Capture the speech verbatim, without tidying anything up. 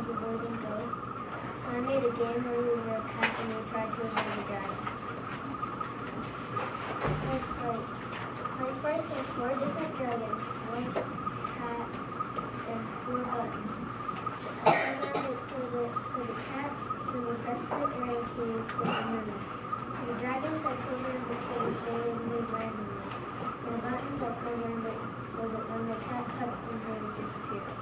was avoiding ghosts. So I made a game where we were a cat and we tried to avoid the dragons. My sprites. My sprites are four different dragons, one cat, and four buttons. I programmed it so that for the cat, when you press the arrow keys, it will move. For the dragons, I programmed it so that they would move randomly. For the buttons, I programmed it so that when the cat touched them, they would disappear.